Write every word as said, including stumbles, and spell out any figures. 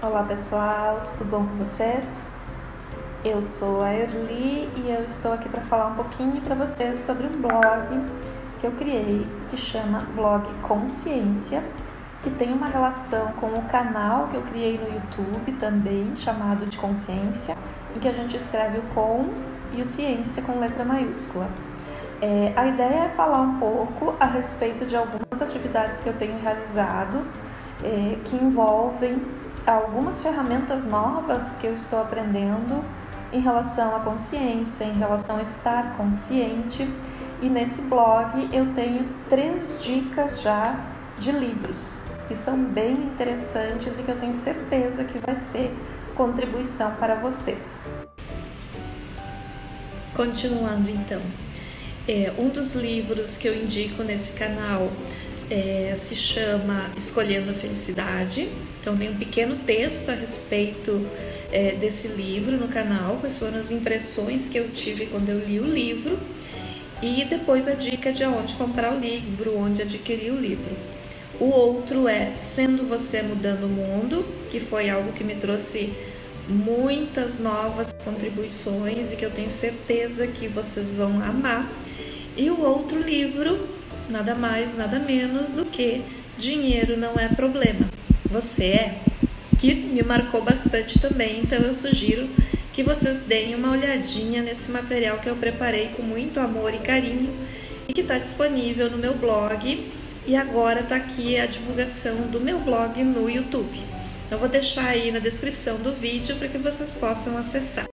Olá pessoal, tudo bom com vocês? Eu sou a Erli e eu estou aqui para falar um pouquinho para vocês sobre um blog que eu criei, que chama Blog Consciência, que tem uma relação com o canal que eu criei no YouTube também, chamado de Consciência, em que a gente escreve o com e o ciência com letra maiúscula. É, a ideia é falar um pouco a respeito de algumas atividades que eu tenho realizado, é, que envolvem algumas ferramentas novas que eu estou aprendendo em relação à consciência, em relação a estar consciente. E nesse blog eu tenho três dicas já de livros que são bem interessantes e que eu tenho certeza que vai ser contribuição para vocês. Continuando então, é, um dos livros que eu indico nesse canal é, se chama Escolhendo a Felicidade. Então tem um pequeno texto a respeito é, desse livro no canal, quais foram as impressões que eu tive quando eu li o livro, e depois a dica de onde comprar o livro, onde adquirir o livro. O outro é Sendo Você Mudando o Mundo, que foi algo que me trouxe muitas novas contribuições e que eu tenho certeza que vocês vão amar. E o outro livro, nada mais, nada menos do que Dinheiro Não É Problema, Você É, que me marcou bastante também. Então eu sugiro que vocês deem uma olhadinha nesse material que eu preparei com muito amor e carinho e que está disponível no meu blog. E agora está aqui a divulgação do meu blog no YouTube. Eu vou deixar aí na descrição do vídeo para que vocês possam acessar.